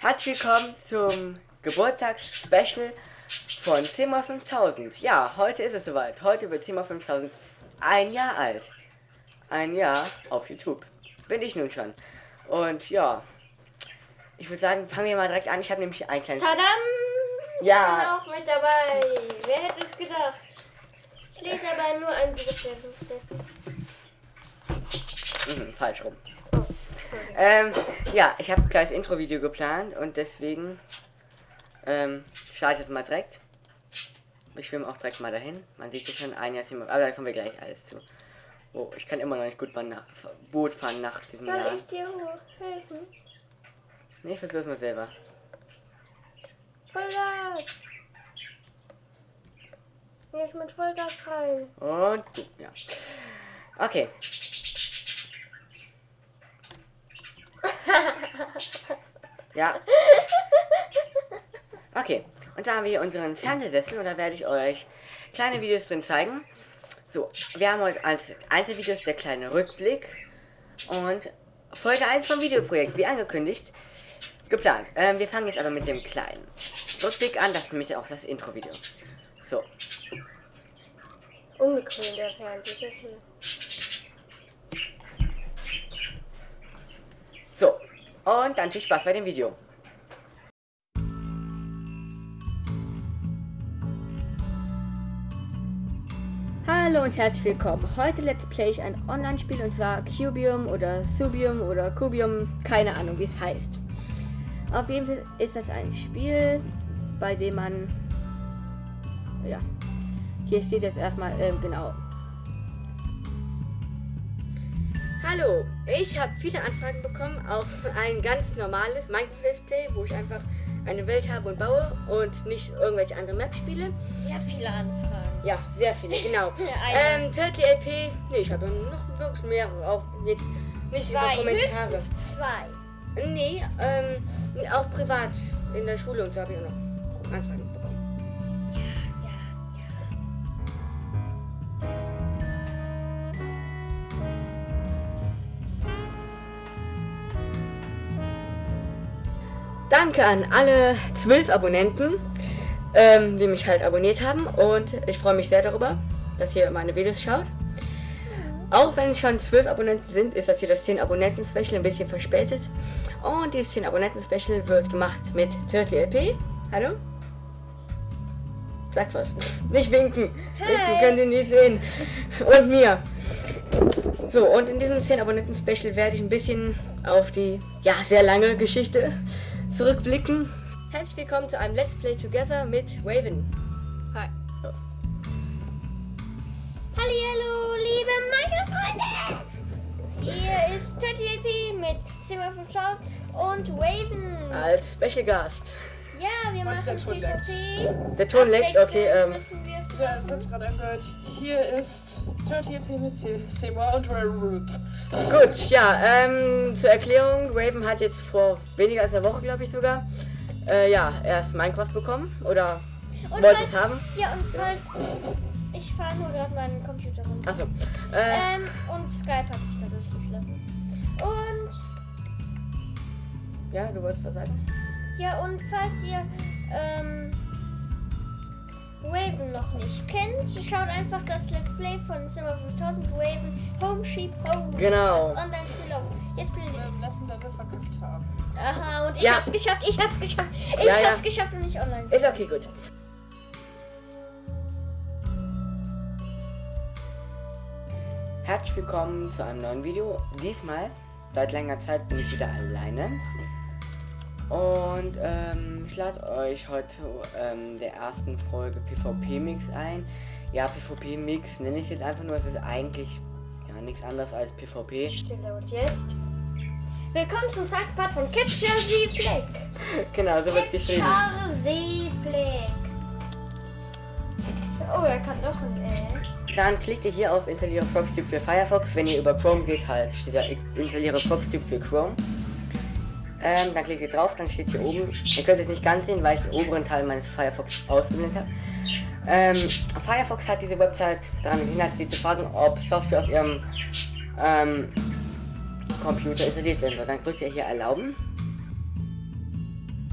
Herzlich willkommen zum Geburtstagsspecial von 10x5000. Ja, heute ist es soweit. Heute wird 10x5000 ein Jahr alt. Ein Jahr auf YouTube. Bin ich nun schon. Und ja, ich würde sagen, fangen wir mal direkt an. Ich habe nämlich ein kleines... Tadam! Ja. Ich bin auch mit dabei. Wer hätte es gedacht? Ich lese aber nur ein Drittel dessen. Falsch rum. Oh, okay. Ja, ich habe ein kleines Intro-Video geplant und deswegen starte ich jetzt mal direkt. Ich schwimme auch direkt mal dahin. Man sieht es schon ein Jahr, aber da kommen wir gleich alles zu. Oh, ich kann immer noch nicht gut Boot fahren nach diesem Jahr. Soll ich dir helfen? Nee, ich versuch's mal selber. Vollgas! Jetzt mit Vollgas rein. Und gut, ja. Okay. Ja. Okay. Und da haben wir hier unseren Fernsehsessel und da werde ich euch kleine Videos drin zeigen. So, wir haben heute als Einzelvideos der kleine Rückblick und Folge 1 vom Videoprojekt, wie angekündigt, geplant. Wir fangen jetzt aber mit dem kleinen Rückblick an, das ist nämlich auch das Intro-Video. So. Unbequem der Fernsehsessel. So. Und dann viel Spaß bei dem Video. Hallo und herzlich willkommen. Heute let's play ich ein Online-Spiel und zwar Cubium oder Subium oder Cubium, keine Ahnung wie es heißt. Auf jeden Fall ist das ein Spiel, bei dem man, ja, hier steht jetzt erstmal, genau. Hallo, ich habe viele Anfragen bekommen auf ein ganz normales Minecraft-Display, wo ich einfach eine Welt habe und baue und nicht irgendwelche andere Maps spiele. Sehr viele Anfragen. Ja, sehr viele, genau. Turtle LP, nee, ich habe noch wirklich mehrere, auch jetzt nicht über Kommentare. Höchstens 2. Nee, auch privat in der Schule und so habe ich auch noch Anfragen bekommen. Ja. Danke an alle 12 Abonnenten, die mich halt abonniert haben und ich freue mich sehr darüber, dass ihr meine Videos schaut. Auch wenn es schon 12 Abonnenten sind, ist das hier das 10 Abonnenten-Special ein bisschen verspätet. Und dieses 10 Abonnenten-Special wird gemacht mit Turtle LP. Hallo? Sag was. Nicht winken. Winken könnt ihr nie sehen. Und mir. So, und in diesem 10 Abonnenten-Special werde ich ein bisschen auf die, ja, sehr lange Geschichte zurückblicken. Herzlich willkommen zu einem Let's Play Together mit Raven. Hi. Oh. Hallihallo, liebe Minecraft-Freunde! Hier ist Turtle LP mit 10x5000 und Raven. Als Special Gast. Ja, wir machen PvP. Der Ton leckt, okay. Müssen wir es Ja, es hat gerade angehört. Hier ist Turtle LP mit Seymour und Raven. Gut, ja, zur Erklärung, Raven hat jetzt vor weniger als einer Woche, glaube ich sogar, ja, erst Minecraft bekommen oder Und wollte falls- es haben. Ja, und falls ich fahre nur gerade meinen Computer runter. Achso, Und Skype hat sich dadurch geschlossen. Und ja, du wolltest was sagen? ja, und falls ihr Raven noch nicht kennt, schaut einfach das Let's Play von 10x5000 Raven Home Sheep Home. Genau. Das Online-Spiel auf. Jetzt spielen wir. Im letzten Level verkackt haben. Aha, und ich Ja. hab's geschafft, ich hab's geschafft. Ich Ja, ja. hab's geschafft und nicht online. Ist okay, gut. Herzlich willkommen zu einem neuen Video. Diesmal, seit längerer Zeit, bin ich wieder alleine. Und ich lade euch heute zu der ersten Folge PvP-Mix ein. Ja, PvP-Mix nenne ich es jetzt einfach nur, es ist eigentlich ja nichts anderes als PvP. Stille und jetzt. Willkommen zum zweiten Part von Capture the Flag. Genau, so wird geschrieben. Capture the Flag. Oh, er kann noch ein Dann klickt ihr hier auf Installiere Proxtube für Firefox. Wenn ihr über Chrome geht, halt steht da Installiere Proxtube für Chrome. Dann klickt ihr drauf, dann steht hier oben. Ihr könnt es nicht ganz sehen, weil ich den oberen Teil meines Firefox ausgeblendet habe. Firefox hat diese Website daran gehindert, sie zu fragen, ob Software auf ihrem Computer installiert werden soll. Dann drückt ihr hier Erlauben.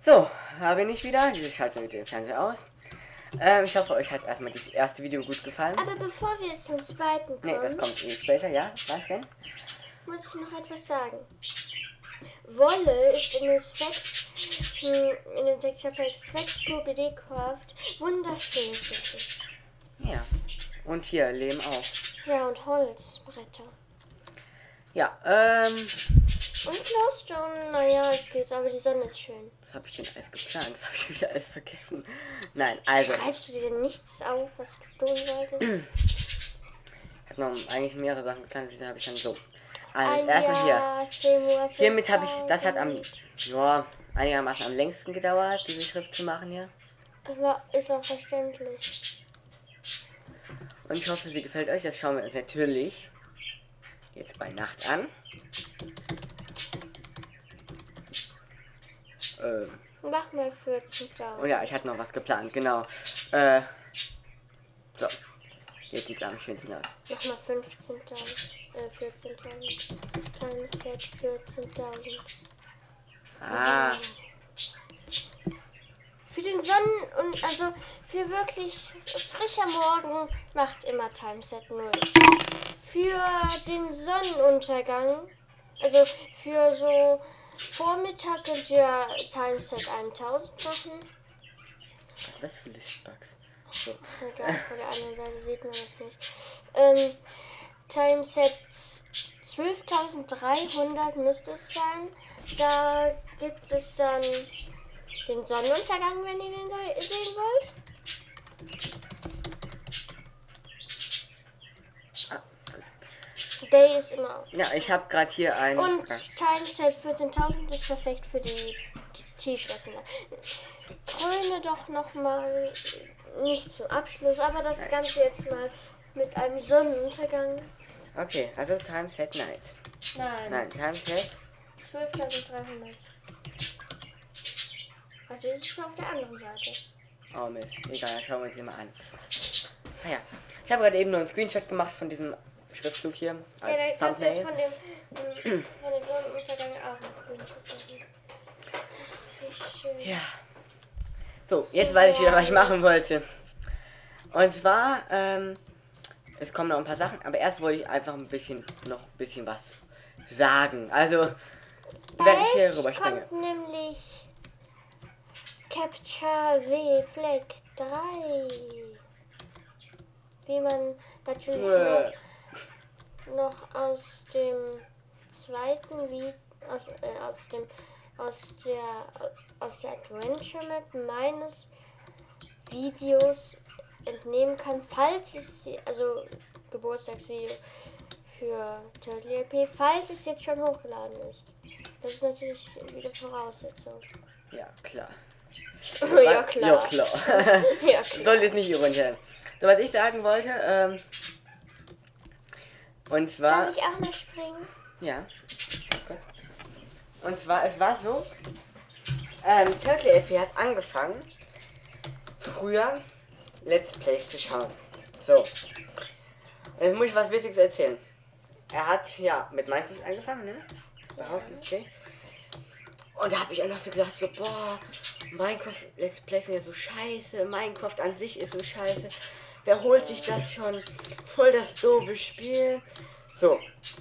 So, da bin ich wieder. Ich schalte wieder den Fernseher aus. Ich hoffe, euch hat erstmal das erste Video gut gefallen. Aber bevor wir zum zweiten kommen, Ne, das kommt später, ja? Was denn? muss ich noch etwas sagen. Wolle ist in dem Texturpack Specs Pro BD-Craft wunderschön, finde ich. Ja. Und hier, Lehm auch. Ja, und Holzbretter. Ja, Und Glowstone, naja, es geht, aber die Sonne ist schön. was habe ich denn alles geplant? Das habe ich wieder alles vergessen. Nein, also. Schreibst du dir denn nichts auf, was du tun solltest? Ich habe noch eigentlich mehrere Sachen geplant, diese habe ich dann so. Also, erstmal hier. ja, Seymour Hiermit habe ich, das hat 5000. ja, einigermaßen am längsten gedauert, diese Schrift zu machen hier. Aber ist auch verständlich. Und ich hoffe, sie gefällt euch. Das schauen wir uns natürlich jetzt bei Nacht an. Mach mal 14.000. Oh ja, ich hatte noch was geplant, genau. So. Jetzt sieht es am schönsten aus. Mach mal 14.000. 14.000. Times Set 14.000. Ah, Für den und also für wirklich frischer Morgen macht immer Timeset 0. Für den Sonnenuntergang, also für so Vormittag könnt ihr Timeset 1000 machen. was ist das für Listbugs? So. Egal, von der anderen Seite sieht man das nicht. Timeset 12.300 müsste es sein. Da gibt es dann den Sonnenuntergang, wenn ihr den sehen wollt. Ah, Day ist immer auf. ja, ich habe gerade hier ein. Und Timeset 14.000 ist perfekt für die T-Shirts. Kröne doch nochmal, nicht zum Abschluss, aber das Ganze jetzt mal mit einem Sonnenuntergang. Okay, also Time Set Night. Nein, Time Set. 12.300. Also das ist auf der anderen Seite. Oh Mist, egal, dann schauen wir uns hier mal an. Naja, ich habe gerade eben nur einen Screenshot gemacht von diesem Schriftzug hier Ja, als da kannst du jetzt Thumbnail. von dem Sonnenuntergang auch ein Screenshot machen. Wie schön. Ja. So, jetzt weiß ich wieder, was ich machen wollte. Und zwar, es kommen noch ein paar Sachen, aber erst wollte ich einfach noch ein bisschen was sagen. Also, werde ich hier rüber springen. Kommt nämlich Capture See Flag 3. Wie man natürlich noch aus dem zweiten Video, aus der Adventure Map meines Videos entnehmen kann, falls es, also Geburtstagsvideo für Turtle LP, falls es jetzt schon hochgeladen ist. Das ist natürlich wieder Voraussetzung. Ja, klar. Ja, klar. Ja, klar. Ja, klar. Soll jetzt nicht ironisch sein. So, was ich sagen wollte, und zwar... Darf ich auch mal springen? Ja. Gut. Und zwar, es war so, Turtle LP hat angefangen, früher Let's Plays zu schauen. So. Und jetzt muss ich was Witziges erzählen. Er hat ja mit Minecraft angefangen, ne? Behauptet es nicht. Und da habe ich auch noch so gesagt, so, boah, Minecraft Let's Plays sind ja so scheiße, Minecraft an sich ist so scheiße. Wer holt sich das schon? Voll das doofe Spiel. So.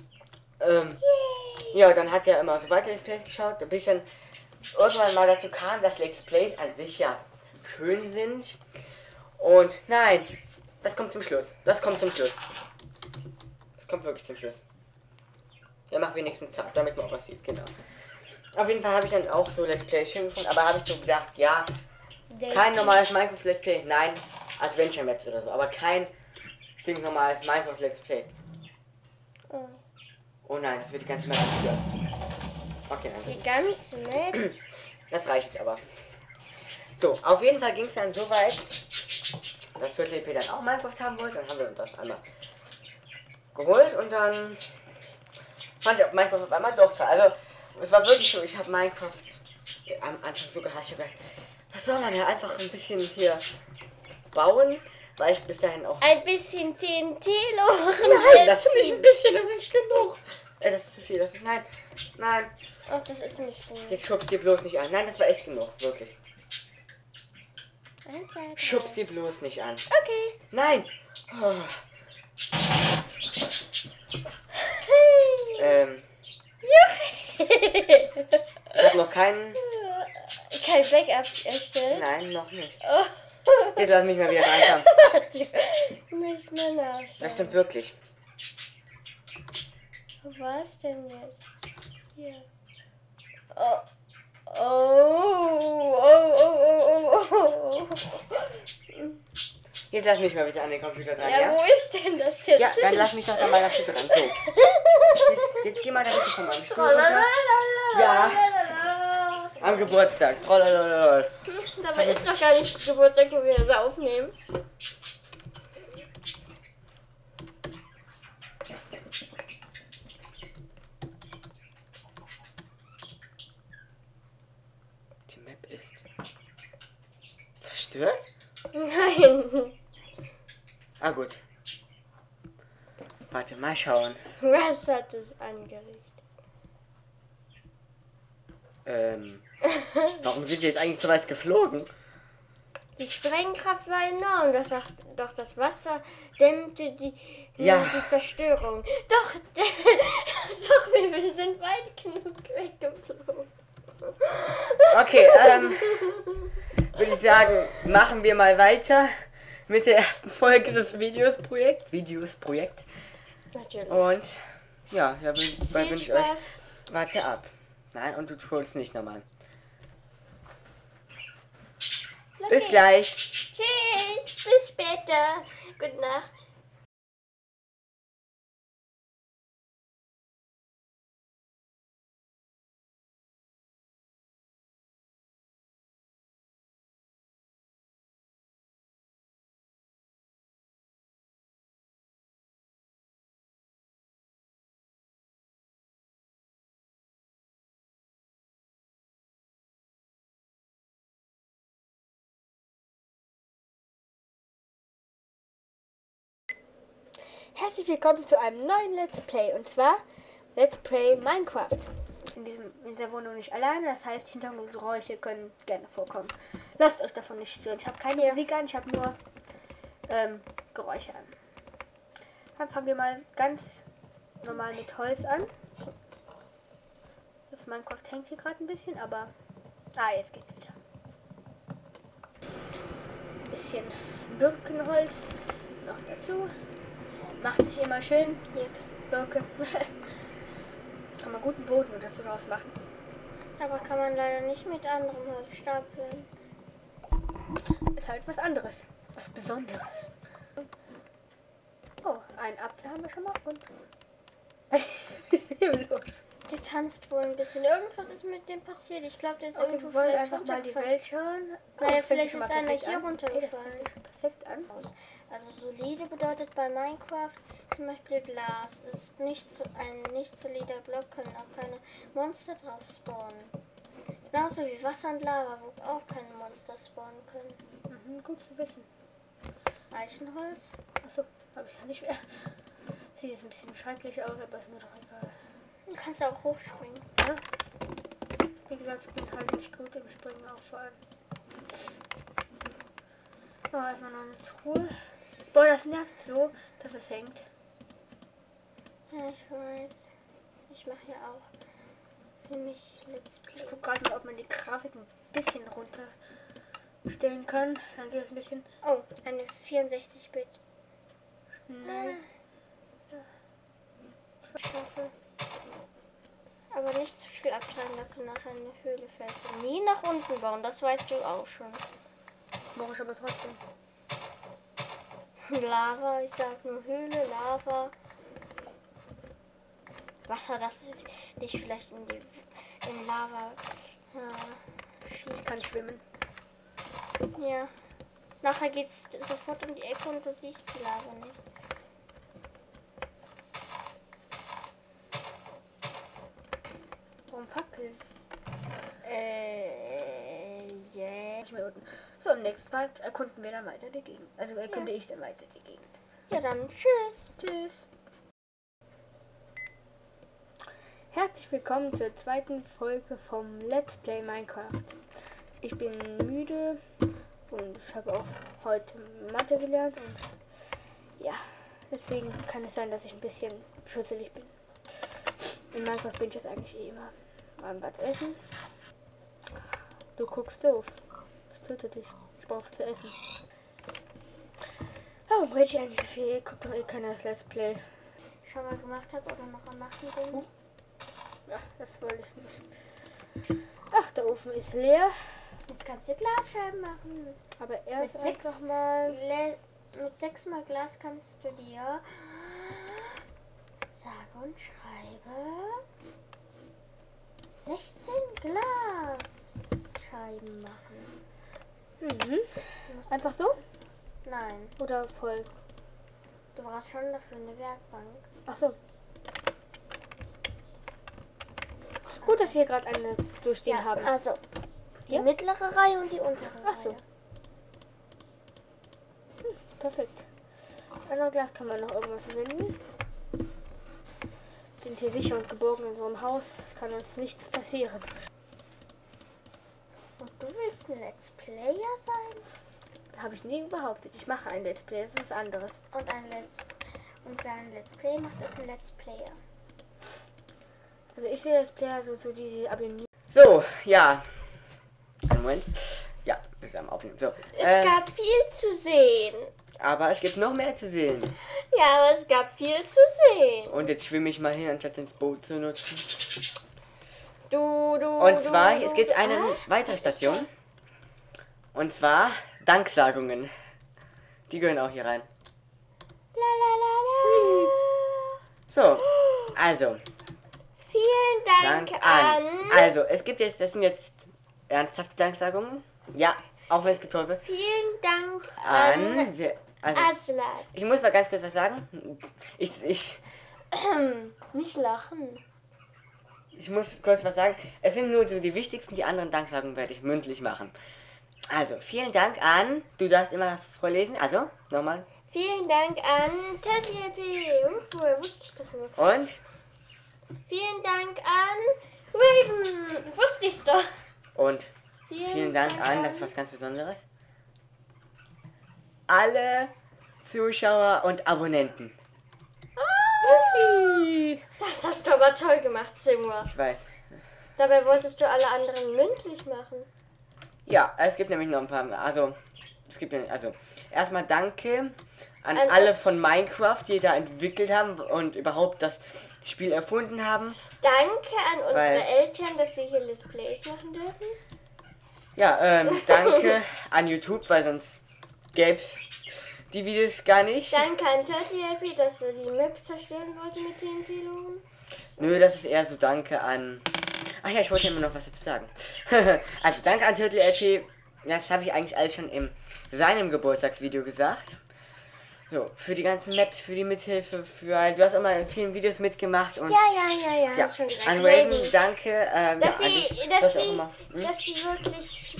Ja, dann hat er immer so weiter Let's Plays geschaut, da bin ich dann irgendwann mal dazu kam, dass Let's Plays an sich ja schön sind. Und nein, das kommt zum Schluss. Das kommt wirklich zum Schluss. Der macht wenigstens Tab, damit man auch was sieht, genau. Auf jeden Fall habe ich dann auch so Let's Plays schön gefunden, aber habe ich so gedacht, ja, kein normales Minecraft Let's Play, nein, Adventure Maps oder so, aber kein stinknormales Minecraft Let's Play. Oh. Oh nein, das wird die ganze Map abgehört. Okay, Die nein. ganze Map? Das reicht jetzt aber. So, auf jeden Fall ging es dann so weit, dass Turtle LP dann auch Minecraft haben wollte. Dann haben wir uns das einmal geholt und dann fand ich auch Minecraft auf einmal doch toll. Also, es war wirklich so, ich habe Minecraft am Anfang so gehasst. Ich habe gedacht, was soll man ja einfach ein bisschen hier bauen, weil ich bis dahin auch... Ein bisschen TNT-Loren. Nein, das ist nicht ein bisschen, das ist genug. Das ist zu viel, das ist... Nein. Ach, das ist nicht gut. Jetzt schubst dir bloß nicht an. Nein, das war echt genug. Wirklich. 1, 2, 3. Schubst dir bloß nicht an. Okay. Nein! Oh. Ich habe noch keinen... Kein Backup erstellt? Nein, noch nicht. Oh. Jetzt lass mich mal wieder reinkommen. Nicht mehr nachschauen. Das stimmt wirklich. Wo war es denn jetzt? Hier. Oh. Oh. Oh. Oh. Jetzt lass mich mal bitte an den Computer dran, Ja, ja? wo ist denn das jetzt? Ja, dann lass mich doch da mal da dran. So. Jetzt geh mal da bitte von meinem Stuhl runter. Ja. Am Geburtstag. Trollololol. Dabei ist noch gar nicht Geburtstag, wo wir das aufnehmen. Die Map ist zerstört? Nein. Ah, gut. Warte, mal schauen. Was hat es angerichtet? Warum sind wir jetzt eigentlich so weit geflogen? Die Sprengkraft war enorm. Doch das Wasser dämmte die Zerstörung. Doch, doch, wir sind weit genug weggeflogen. Okay, würde ich sagen, machen wir mal weiter mit der ersten Folge des Videos-Projekt. Natürlich. Und ja, da wünsche Viel ich euch. Spaß. Warte ab. Nein, und du holst nicht nochmal. Okay. Bis gleich. Tschüss, bis später. Gute Nacht. Herzlich willkommen zu einem neuen Let's Play, und zwar Let's Play Minecraft. In dieser Wohnung nicht alleine, das heißt, Hintergrundgeräusche können gerne vorkommen. Lasst euch davon nicht stören. Ich habe keine Musik an, ich habe nur Geräusche an. Dann fangen wir mal ganz normal mit Holz an. Das Minecraft hängt hier gerade ein bisschen, aber... jetzt geht's wieder. Ein bisschen Birkenholz noch dazu. Macht sich immer schön. Hier, Birke. Kann man guten Boden oder so draus machen. Aber kann man leider nicht mit anderem Holz stapeln. Ist halt was anderes. Was Besonderes. Oh, einen Apfel haben wir schon mal. Und was ist denn los? Der tanzt wohl ein bisschen. Irgendwas ist mit dem passiert. Ich glaube, der ist Okay, irgendwo wir wollen vielleicht einfach mal die runtergefallen. Welt schauen. Naja, das fängt vielleicht schon mal ist einer perfekt hier an. Okay, das runtergefallen. fängt schon perfekt an. Also solide bedeutet bei Minecraft zum Beispiel Glas. Ist ein nicht solider Block, können auch keine Monster drauf spawnen. Genauso wie Wasser und Lava, wo auch keine Monster spawnen können. Gut zu wissen. Eichenholz. Achso, habe ich ja nicht mehr. Sieht jetzt ein bisschen schrecklich aus, aber ist mir doch egal. Du kannst auch hochspringen. Ja. Wie gesagt, ich bin halt nicht gut im Springen, auch vor allem. Oh, erstmal noch eine Truhe. Boah, das nervt so, dass es hängt. Ja, ich weiß. Ich mache ja auch für mich Let's Play. Ich gucke gerade mal, ob man die Grafik ein bisschen runterstellen kann. Dann geht es ein bisschen Oh, eine 64-Bit. schnell. Ich hoffe. Aber nicht zu viel abtragen, dass du nachher in eine Höhle fällst. Und nie nach unten bauen, das weißt du auch schon. Mache ich aber trotzdem. Lava, ich sag nur Höhle, Lava. Wasser, das ist nicht vielleicht in Lava Ich kann schwimmen. Ja. Nachher geht's sofort um die Ecke und du siehst die Lava nicht. Warum fackeln? Yeah. Nicht mehr unten. So, im nächsten Part erkunden wir dann weiter die Gegend. Also erkunde ich dann weiter die Gegend. Ja, dann tschüss. Tschüss. Herzlich willkommen zur zweiten Folge vom Let's Play Minecraft. Ich bin müde und ich habe auch heute Mathe gelernt und ja, deswegen kann es sein, dass ich ein bisschen schusselig bin. In Minecraft bin ich jetzt eigentlich eh immer. Mal was essen. Du guckst doof. Das tötet dich. Ich brauche zu essen. Warum rede ich eigentlich so viel? Guckt doch eh keiner das Let's Play. Schon mal gemacht habe oder noch am machen bin. Ja, das wollte ich nicht. Ach, der Ofen ist leer. Jetzt kannst du Glasscheiben machen. Aber erst Mit 6 mit 6 mal Glas kannst du dir sage und schreibe 16 Glasscheiben machen. Mhm. Einfach so? Nein, Oder voll? du brauchst schon dafür eine Werkbank. Ach so. Gut, dass wir gerade eine durchstehen haben. Also die Ja? mittlere Reihe und die untere Ach so. Reihe. Perfekt. Ein Glas kann man noch irgendwann verwenden. Sind hier sicher und geborgen in so einem Haus. Es kann uns nichts passieren. Und du willst ein Let's Player sein? Habe ich nie behauptet. Ich mache ein Let's Play. Das ist was anderes. Und wer ein Let's Play macht, ist ein Let's Player. Also ich sehe Let's Player so diese Abonnieren. So, ja. Einen Moment. Ja, wir sind am Aufnehmen. So. Es gab viel zu sehen. Aber es gibt noch mehr zu sehen. Ja, aber es gab viel zu sehen. Und jetzt schwimme ich mal hin, anstatt ins Boot zu nutzen. Und Und zwar, es gibt eine weitere Station. Und zwar Danksagungen. Die gehören auch hier rein. So, also, Vielen Dank, an. Also, es gibt jetzt, das sind jetzt ernsthafte Danksagungen. Ja, auch wenn es betont wird. Vielen Dank an Also, Aslan. ich muss mal ganz kurz was sagen. Nicht lachen. Ich muss kurz was sagen. Es sind nur so die wichtigsten, die anderen Danksagungen werde ich mündlich machen. Also, vielen Dank an, du darfst immer vorlesen, also, nochmal. Vielen Dank an TurtleLP. Woher wusste ich das nur? Und, Vielen Dank an Raven. Wusste ich's doch. und, vielen Dank an, das ist was ganz Besonderes. Alle Zuschauer und Abonnenten. Das hast du aber toll gemacht, Simua. Ich weiß. Dabei wolltest du alle anderen mündlich machen. Ja, es gibt nämlich noch ein paar, erstmal danke an alle von Minecraft, die da entwickelt haben und überhaupt das Spiel erfunden haben. Danke an unsere Weil- Eltern, dass wir hier Let's Plays machen dürfen. Ja, danke an YouTube, weil sonst gäbe es die Videos gar nicht. Danke an TurtleLP, dass er die Map zerstören wollte mit TNT-Loren. Nö, das ist eher so danke an... Ach ja, ich wollte ja immer noch was dazu sagen. Also danke an TurtleLP. Das habe ich eigentlich alles schon in seinem Geburtstagsvideo gesagt. So, für die ganzen Maps, für die Mithilfe, du hast auch mal in vielen Videos mitgemacht und... Ja, Ja, hast schon gesagt. an Raven, danke. Dass ja, dass sie wirklich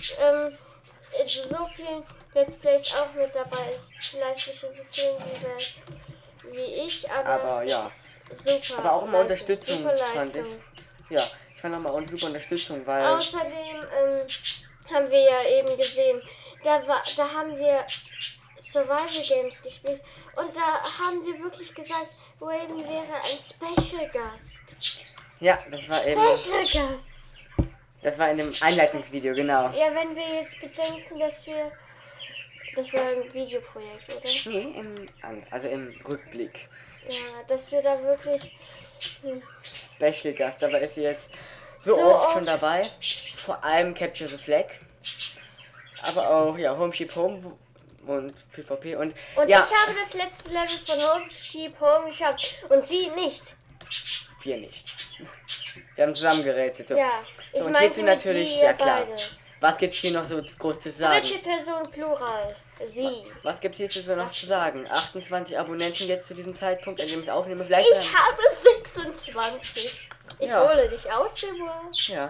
so vielen Let's Plays auch mit dabei ist. Vielleicht nicht in so vielen wie ich, aber ja. das ist super. Aber auch immer Leistung, Unterstützung, super fand ich. Leistung. Ja, ich fand auch mal super Unterstützung, weil... Außerdem haben wir ja eben gesehen, da haben wir Survival Games gespielt und da haben wir wirklich gesagt, Raven wäre ein Special Gast. Ja, das war eben... Special Gast. Das war in dem Einleitungsvideo, genau. Ja, wenn wir jetzt bedenken, das war ein Videoprojekt, oder? Nee, im Rückblick. Ja, dass wir da wirklich Special Gast, aber ist sie jetzt so So oft oft. schon dabei. Vor allem Capture the Flag. Aber auch, ja, Home Sheep Home und PvP und ja, ich habe das letzte Level von Home Sheep Home geschafft und sie nicht. wir nicht. Wir haben zusammen gerätselt. So. Ja, ich So, und meinte hierzu mit natürlich, sie, ja ihr klar. beide. Was gibt's hier noch so groß zu sagen? Dritte Person Plural. Sie. Was gibt's hierzu so noch zu sagen? 28 Abonnenten jetzt zu diesem Zeitpunkt, an dem ich es aufnehme. Vielleicht Ich habe 26. Ich Ja. hole dich aus, Simua. ja.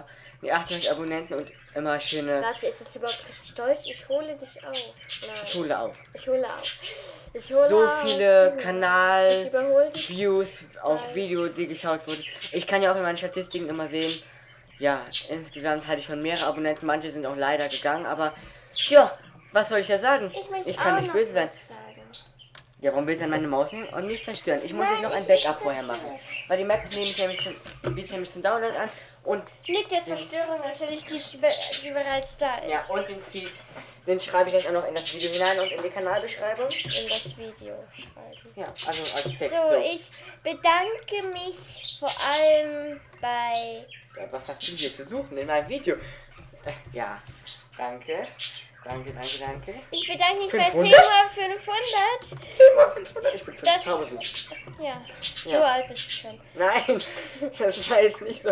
die 80 Abonnenten und immer schöne Warte, ist das überhaupt richtig deutsch? Ich hole dich auf. Nein. Schule auf. Ich hole auf. Ich hole So auf. viele Ich überhole dich. Kanal-Views auf Video, die geschaut wurden. Ich kann ja auch in meinen Statistiken immer sehen, ja, insgesamt hatte ich schon mehrere Abonnenten, manche sind auch leider gegangen, aber ja, was soll ich ja sagen? Ich möchte Ich kann auch nicht noch böse sein. was sagen. Ja, warum willst du an meine Maus nehmen und nicht zerstören? Ich muss Nein, jetzt noch ein ich will Backup nicht vorher zerstören. machen. Weil die Map bietet nämlich zum Download an und Liegt der Zerstörung natürlich, die bereits da ist. ja, und den schreibe ich euch auch noch in das Video hinein und in die Kanalbeschreibung. In das Video schreiben. Ja, also als Text. So, ich bedanke mich vor allem bei... Ja, was hast du hier zu suchen in meinem Video? Ja, danke. Danke. Ich bedanke mich 500? bei 10 mal 500. 10 mal 500, ich bin 5000. Ja, so Ja. alt bist du schon. Nein, das war jetzt nicht so.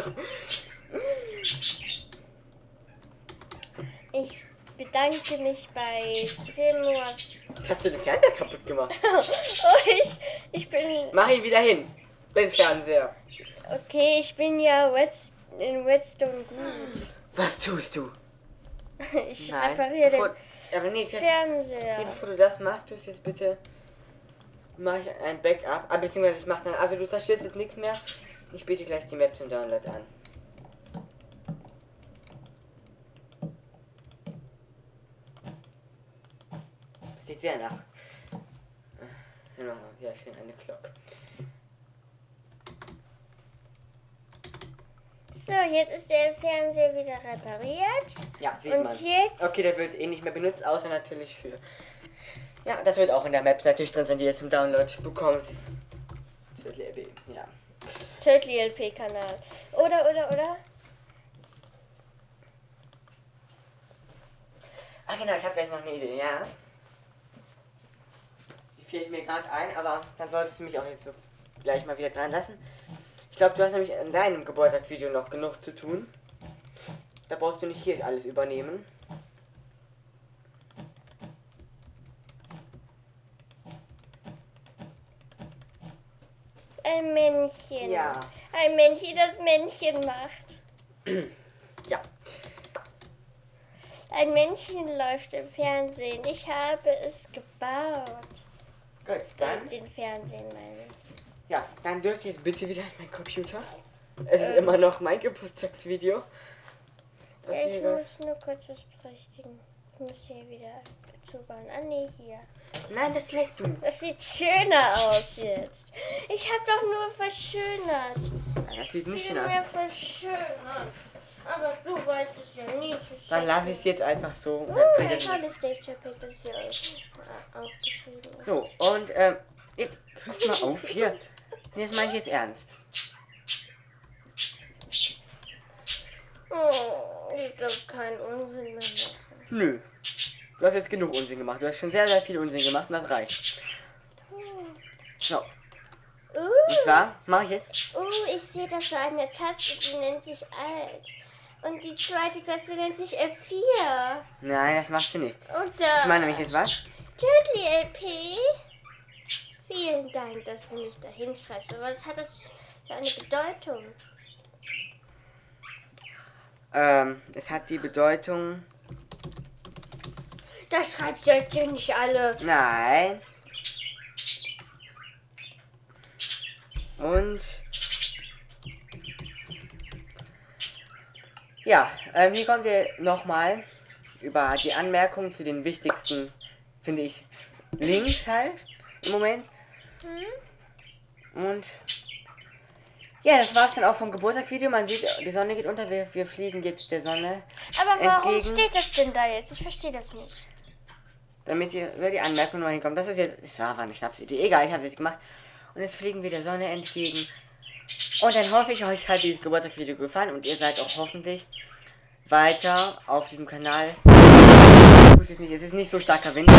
Ich bedanke mich bei 10 mal... Was hast du den Fernseher kaputt gemacht? Oh, ich bin... Mach ihn wieder hin, den Fernseher. Okay, ich bin ja in Redstone gut. Was tust du? Ich repariere den Aber nee, jetzt, Fernseher. nee, bevor du das machst, tust jetzt bitte mach ich ein Backup. Beziehungsweise ich mach dann, also du zerstörst jetzt nichts mehr. Ich biete gleich die Map zum Download an. Das sieht sehr nach. Ja, schön eine Glock. So, jetzt ist der Fernseher wieder repariert. Ja, sieht Und man. jetzt? Okay, der wird eh nicht mehr benutzt, außer natürlich für... Ja, das wird auch in der Map natürlich drin sein, die ihr zum Download bekommt. Ja. Turtle LP-Kanal. Oder? Ah genau, ich habe gleich noch eine Idee, ja. Die fehlt mir gerade ein, aber dann solltest du mich auch jetzt so gleich mal wieder dran lassen. Ich glaube, du hast nämlich in deinem Geburtstagsvideo noch genug zu tun. Da brauchst du nicht hier alles übernehmen. Ein Männchen. Ja. Ein Männchen, das Männchen macht. Ja. Ein Männchen läuft im Fernsehen. Ich habe es gebaut. Gut, dann. Den Fernsehen meine ich. Ja, dann dürft ihr jetzt bitte wieder in meinen Computer. Es ist immer noch mein Geburtstagsvideo. Das Ja, ich hier muss nur kurz was berichtigen. Ich muss hier wieder zubauen. Ah, nee, hier. Nein, das lässt du. Das sieht schöner aus jetzt. Ich habe doch nur verschönert. Nein, das sieht nicht Viel schön aus. mehr verschönert. Aber du weißt es ja nie zu schätzen. Dann lasse ich es jetzt einfach so. Und dann Oh, könnt ihr ein das- tolles Texture Pack, das hier aufgeschrieben ist. So, und jetzt hörst mal auf hier. Nee, das meine ich jetzt ernst. Oh, ich darf keinen Unsinn mehr machen. Nö. Du hast jetzt genug Unsinn gemacht. Du hast schon sehr, sehr viel Unsinn gemacht und das reicht. So, und zwar mache ich jetzt. Ich sehe da so eine Taste, die nennt sich Alt. Und die zweite Taste nennt sich F4. Nein, das machst du nicht. Und da... Ich meine nämlich jetzt was? Turtle LP. Vielen Dank, dass du mich da hinschreibst. Aber was hat das für eine Bedeutung? Es hat die Bedeutung. Das schreibt ihr jetzt nicht alle. Nein. Und ja, hier kommt ihr nochmal über die Anmerkungen zu den wichtigsten, finde ich, Links halt im Moment. Und ja, das war's dann auch vom Geburtstagsvideo. Man sieht, die Sonne geht unter, wir fliegen jetzt der Sonne Aber warum entgegen, steht das denn da jetzt? Ich verstehe das nicht. damit ihr über die Anmerkung noch hinkommt. Das ist jetzt, das war eine Schnapsidee. Egal, ich habe es gemacht. Und jetzt fliegen wir der Sonne entgegen. Und dann hoffe ich, euch hat dieses Geburtstagsvideo gefallen und ihr seid auch hoffentlich weiter auf diesem Kanal. Es ist nicht so starker Wind.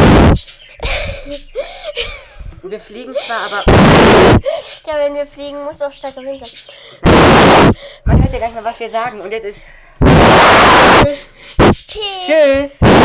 Wir fliegen zwar, aber Ja, wenn wir fliegen, muss auch starker Wind sein. man hört ja gar nicht mehr, was wir sagen. Und jetzt ist Tschüss. Tschüss.